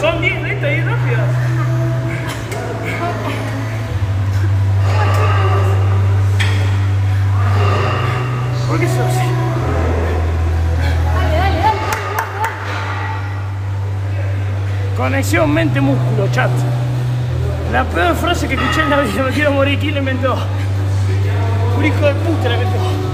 Son 10 lentas y rápidas. ¿Por qué sos así? Dale. Conexión mente-músculo, chat. La peor frase que escuché en la vida, me quiero morir. ¿Quién la inventó? Un hijo de puta la inventó.